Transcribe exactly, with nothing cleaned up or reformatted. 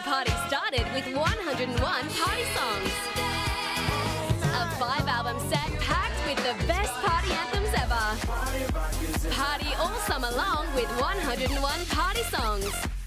party started with one hundred and one party songs. A five-album set packed with the best party anthems ever. Party all summer long with one hundred and one party songs.